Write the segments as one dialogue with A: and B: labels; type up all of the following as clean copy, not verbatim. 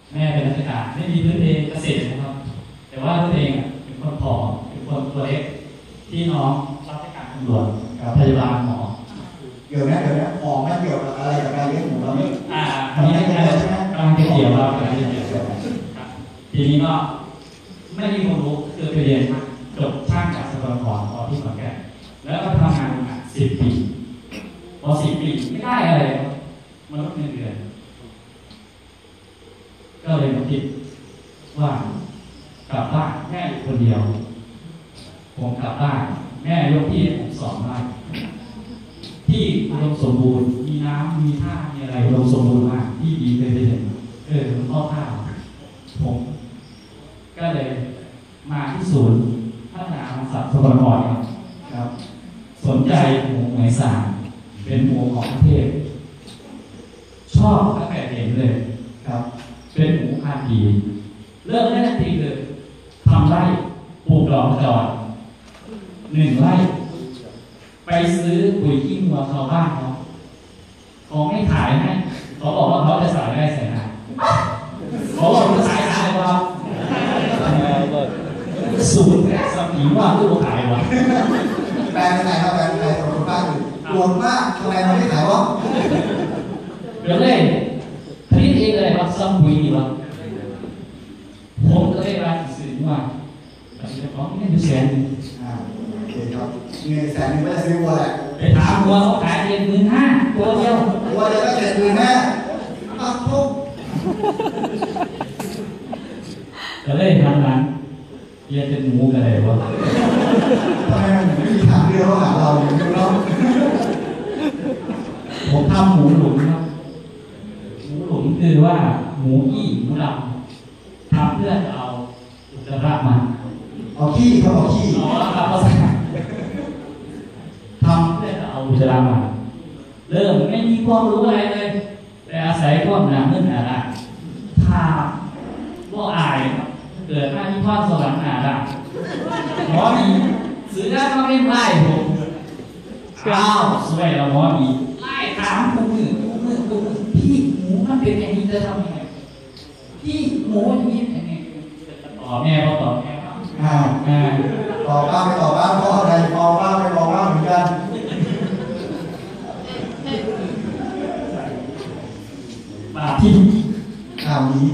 A: แม่เป็นราชการไม่มีพื้นเพเกษตรนะครับแต่ว่าตัวเองเป็นคนผอมเป็นคนตัวเล็กที่น้องราชการตำรวจพยาบาลหมอ
B: เกี่ยวนะของไม่เกี่ยวกับอะไรกับการเลี้ยงหมูเราไม่
A: นี่กำลังจะเกี่ยวเราทีนี้ก็ไม่มีความรู้คือไปเรียนจบช่างจากสกลนครพอที่ขอนแก่นแล้วก็ทำงาน10 ปีพอ10 ปีไม่ได้อะไรมันลดเงินเดือนก็เลยมาคิดว่ากลับบ้านแม่อยู่คนเดียวผมกลับบ้านแม่ยกที่ให้ผม2 ไร่ที่อุดมสมบูรณ์มีน้ำมีท่ามีอะไรอุดมสมบูรณ์มากที่ดีเลยไปเห็นมันข้อท่าผมก็เลยมาที่ศูนย์พัฒนาสัตว์สกลนครครับสนใจหมูไหมสารเป็นหมูของประเทศชอบตั้งแต่เห็นเลยครับเป็นหมูพันธุ์ดีเริ่มแรกจริงเลยทำไร่ปลูกดอกจอด1 ไร่ไปซื้อปุ๋ยขี้วัวชาวบ้านเขาไม่ขายให้เขาบอกว่าเขาจะใส่ได้ใส่ได้เขาบอกจะใส่ได้ว่าศูนย์สมีว่าลูกขายวะ
B: แปลงไหนครับแปลงไหนของคุณป้าอยู่โกรธมากทำไมเราไม่ขายวะ
A: เดี๋ยวเลยผลิตเองเลยว่าซัมบุยดีวะผมก็เลยมาสื่อว่าแต่เจ้าของนี่ดูแสนโ
B: อเคครับเงิน100,000ไม่ได้ซื้อวัวแหละ
A: ไปถามวัวเขาขาย15,000ตัวเดียว
B: วัวเดียวก็75,000ตัดทุก
A: ก็เลยทำร้านเรียนเป็นหมูกันเลยวะ
B: ทำไมมันไม่มีทางเลือกหาเราอย่างนี้เนาะ
A: ผมทำหมูหลุมครับหมูหลุมคือว่าหมูอี้หมูดำทำเพื่อเอาอุจจาระมา
B: เอาขี้เขาเอาขี้
A: ครับเขาใส่ทำเพื่อเอาอุจจาระมาเริ่มไม่มีความรู้อะไรเลยแต่อาศัยความหนาเงื่อนอะไรถ้าก็อายเกิดมาที่พ่อสวรรค์ได้หมอมีซื้อได้ก็ไม่ไล่ผมอ้าวสวยแล้วหมอมีไล่ถามกูมือพี่หมูมันเป็นอย่างนี้จะทำยังไงพี่หมูอย่างนี้ยังไงตอบแม่ก็ตอบแม่
B: ตอบบ้างไม่ตอบบ้างเพราะอะไรตอบบ้างไม่ตอบบ้างเหมือนกัน
A: ปากที่
B: ข่าวนี้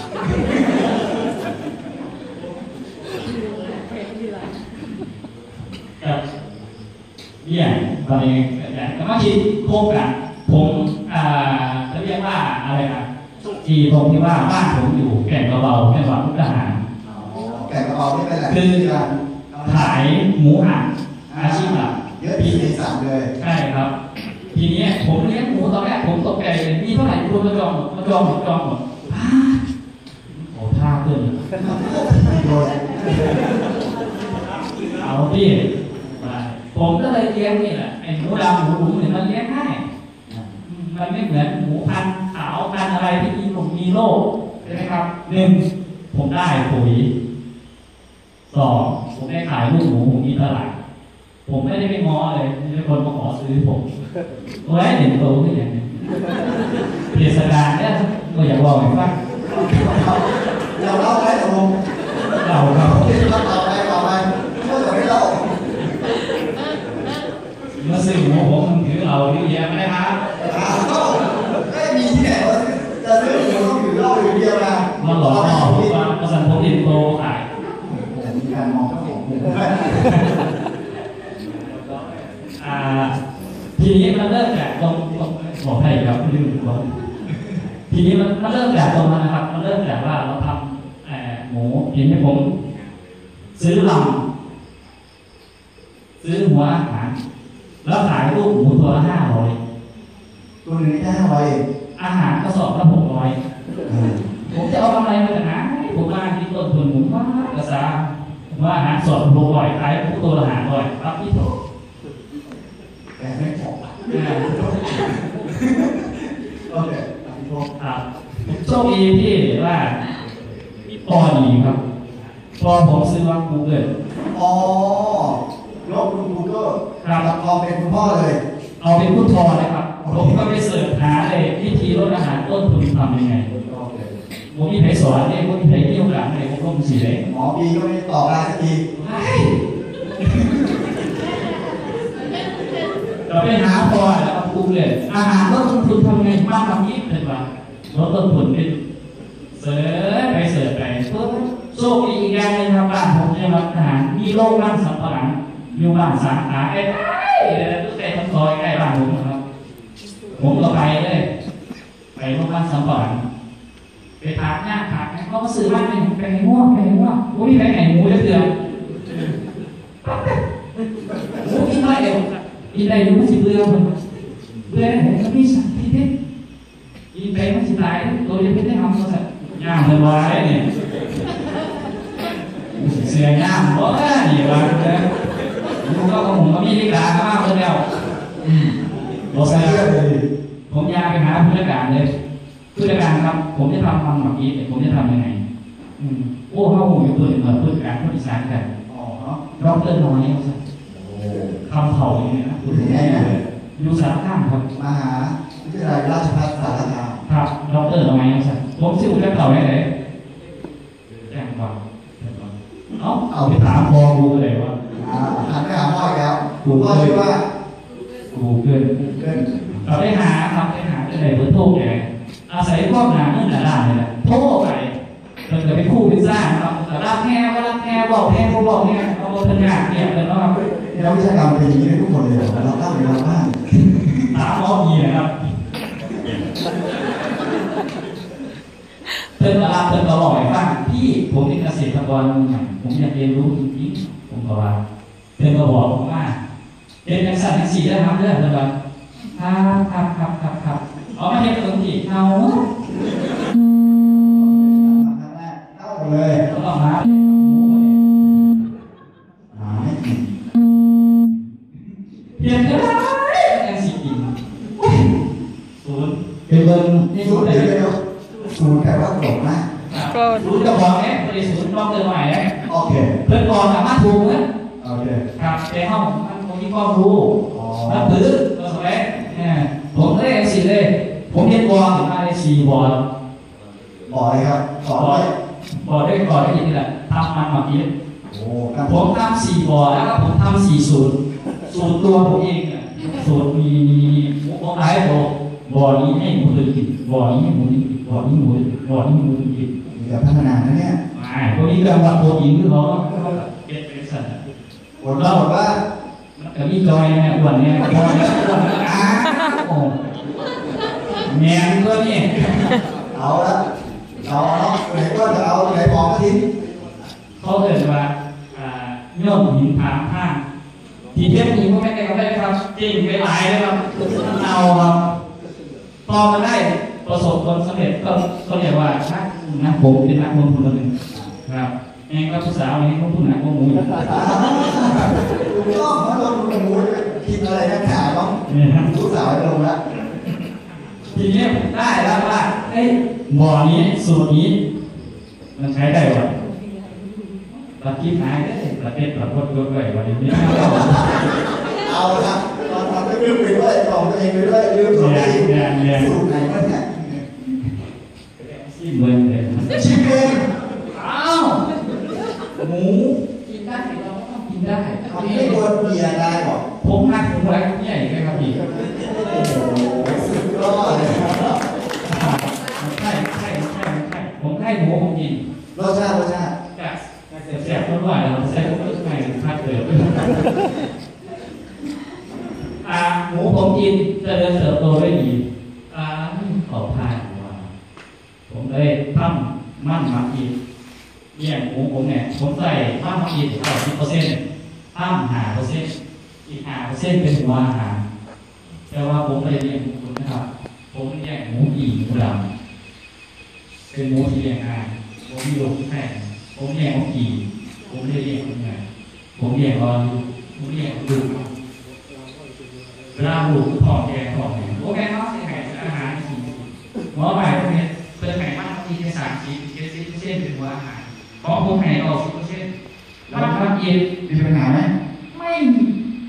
A: กับเนี่ยตอนนี้แต่ว่าคิดโครงการผมจะเรียกว่าอะไรนะทีตรงที่ว่าบ้านผมอยู่แก่งกระเบาแก่งวัดมุกดาหาร
B: แก่งกระเบานี่เป็นอะไร
A: คือขายหมูหันอาชีพหลัก
B: เยอะปีใน3เลย
A: ใช่ครับทีนี้ผมเลี้ยงหมูตอนแรกผมตกใจเลยมีเท่าไหร่คุณมาจองหมดโอ้ท่าเกินเอาพี่ผมก็เลยเลี้ยงนี่แหละไอ้หมูดำหมูหลุมเนี่ยมันเลี้ยงง่ายมันไม่เหมือนหมูพันธุ์ขาวพันธุ์อะไรที่มีโรคใช่ไหมครับ1ผมได้ปุ๋ย2ผมได้ขายลูกหมูผมมีตลาดผมไม่ได้ไปง้อเลยมีคนมาขอซื้อผมโอ้ยเห็นโตขึ้นอย่างนี้เปลี่ยนสถานเนี่ยก็อยากบอกให้ฟัง
B: เราเล่าได้ตรง
A: เราครับ
B: ต่อไปพูดแต่ไม่เล่า
A: มาซื้อหมูผมถือเราเยอะแยะไม่ได้ครับ
B: ไม่มีที่ไหนว่าจะซื้อหมูต้องถือเหล้าอยู่เดียวนะ
A: มันหลอกล่อผมว่าประสันผมเห็นโตขาย
B: มีการมองเจ้าของ
A: ทีนี้มันเริ่มจากตรงบอกให้ครับลืมบอกทีนี้มันเริ่มจากตรงนั้นนะครับมันเริ่มจากว่าเราทำหมูกินให้ผมซื้อลำซื้อหัวอาหารแล้วขายลูกหมูตัวละ500
B: ตัวนึงได้500
A: อาหารกระสอบละ600ผมจะเอากำไรมาจากไหนผมมาที่ต้นทุนหมูว่ากระซ่าว่าอาหารสด600ขายผู้ตัวละ500ครับที่ถูก
B: แต่ไม่พอโอเค
A: ครับโชคดีที่ว่าปอดีครับพอผมซื้อว่า Google
B: ยกคุณ Google ครับเอาเป็นคุณพ่อเลย
A: เอาเป็นพุทธอเลยครับผมก็ไปเสิร์ชหาเลยวิธีลดอาหารต้นทุนทำยังไงผมมีใครสอนเนี่ยผมมีใครเที่ยวกันเลยผมลงสีเลย
B: หมอปีก็ไม่ตอบได้สักที
A: เราไปหาพอแล้วก็ปรุงเลยอาหารลดต้นทุนทำไงบ้างทำนี้เป็นว่าลดต้นทุนเป็นเสิร์ฟไปเสิร์ฟไปโชคดีอีกอย่างนึงครับบ้านผมเนี่ยรับอาหารมีโรงงานสัมปะหลังอยู่บ้านสาขาใกล้ๆตั้งแต่ทั้งซอยใกล้บ้านผมนะครับผมก็ไปเลยไปโรงงานสัมปะหลังไปถามหน้าถามเขาก็ซื้อบ้านเป็นไงง่วงโอ้ยไปไหนหมูเดือดหมูกินได้เองกินได้รู้สิเบื่อมันเบื่อไหนก็พี่สั่งพี่เด็กกินไปมันสิตายตัวจะไม่ได้ทำก็สักย่างเลยไว้เนี่ยเสียย่างเพราะนี่ว่าเนี่ยผมก็ผมก็มีนิสัยมากเลยแล้วบอกเลยผมยาไปหาผู้จัดการเลยผู้จัดการครับผมจะทำมันแบบนี้ผมจะทำยังไงโอ้เขาอยู่ตัวเหมือนผู้จัดการผู้อีสานกันดร.น้อยคำเผาอย่างนี้นะคุณแม่อยู่สารคามครับ
B: มหาวิทยาลัยราชภัฏสารคาม
A: ครับดร.น้อยครับผมชื่อผู้จัดการไหนแจ้งว่าเอาไปถามพอกูเลยว่า
B: หันไปหาพ่อแล้วพ่อชื่อว่า
A: กูเกินเราได้หาทำได้หาอะไรเพื่อโทษแกอาศัยข้อหนาเงื่อนหนาเลยแหละโทษไปเราจะไปคู่พิซซ่าเราแต่รับแค่ก็รับแค่บอกแค่เขาบอกเนี่ยเอาทันยากเนี่ยเลยว่า
B: เราวิชาการเป็นอย่างนี้ทุกคนเลยเราตั้งเวลาบ้าง
A: ถามน้องมีนะครับเพิ่มเวลาเพิ่มตลอดบ้างพี่ผมเป็นเกษตรกรผมอยากเรียนรู้จริงๆผมก็ว่าเพิ่มก็บอกผมว่าเป็นนักสัตว์นักสีได้ทำเรื่องเลยครับเอามาเห็นตรงที่เอา
B: เลย
A: ต้องมาเพียงแค่ยังสิกินศูนย์
B: เป็นเบอร์ที่ศูนย์เดียวศูนย์แปลว่าโกรธนะ
A: ศูนย์จะบอกไหมบริสุทธิ์ต้องเติมใหม่ไหม
B: โอเค
A: เพิ่มก่อนสามารถถูกนะ
B: โอเค
A: ครับในห้องมันคงมีความรู้มันถือตัวสมัยผมได้สี่เลยผมเรียนบอลมาได้4 บอล
B: เลยครับสอนเลย
A: บอลได้ยินนี่แหละทำมันมาปีผมทำ4 บอลแล้วก็ผมทำ4 สูตรตัวผมเองสูตรมีผมหลายบอลนี้ให้หมูเลยกินบอลนี้ให้หมูกินบอลนี้หมูกิน
B: เดี๋ยวพัฒนานะเนี่ย
A: ตัวนี้การวัดโปรตีนคือเขาเก็บเป็นสัตว์
B: ผลเราบอกว่า
A: แต่มีจอยเนี่ยอ้วนเนี่ยจอยโอ้แง่ตัวนี้
B: เอาละเอาไหนก็จะเอาไหนบอกทิ้ง
A: เขาเกิดว่าโยนหินถามข้างทีเทียบหินก็ไม่ได้ก็ได้ครับจริงไปหลายเลยครับเอาครับพอมาได้ประสบผลสำเร็จก็เรียกว่านักผมเป็นนักลงทุนคนหนึ่งครับเองก็ผู้สาวเองก็ผู้หนักก็หมู
B: ถูกต้องมาลงทุนหมูคิดอะไรกันขาบ้างผู้สาวลงแล้ว
A: ทีนี้ได้แล้วว่าไอ้บ่อนี้สูตรนี้มันใช้ได้วะตัดคลิปหายได้ตัดเป็ดตัดพดด้วยวันนี้
B: เอาละตอนทำได้ลืมไปด้วยของตัวเองไปด้วยลืมตัวเองสูตรไหนก็เนี่ย
A: ชิมเลย
B: ชิมเอง
A: อ้าวหมูกินได้เราต้องกินได้
B: เขาไม่ควรเบียร์ได้หรอ
A: ผมหักหมูอะไรใหญ่ไหมครับพี่
B: สุดยอดเลย
A: ใช่ผมให้หมูผมกิน
B: รสชาติ
A: แซ่บๆร้อนๆเราใส่ต้นไม้พัดเติมหมูผมกินเจริญเติบโตได้ดีขอทานว่าผมเลยทำมั่นมากินแย่งหมูผมเนี่ยผมใส่มั่นมากิน10%ทำ5%อีก5%เป็นหัวอาหารแต่ว่าผมไม่ได้เลี้ยงคุณนะครับผมแย่งหมูอีหมูดำเป็นหมูที่เลี้ยงง่ายผมมีโรคแพ้ผมแย่งหมูอีผมไม่ได้เลี้ยงคุณไงผมแย่งผมแย่งดูเวลาดูทองแกทองเนี่ยโอเคเนาะใส่ไข่อาหารสีหมอใบพวกนี้เป็นไข่มากที่แค่30%เป็นหัวอาหารของผมไข่ออก10%แล้วมันเย็น
B: มีปัญหาไหม
A: ไม่มี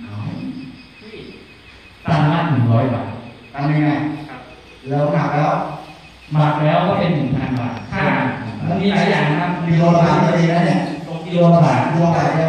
A: ตันละ100 บาท
B: ตันยังไงแล้วหมักแล้ว
A: ก็เป็น 1,000 บาทค่ามีหลายอย่างนะครับ
B: กิโลละบาทก็ดีนะเนี่ย
A: กิโลละบาท
B: กิโลละบาทเดียว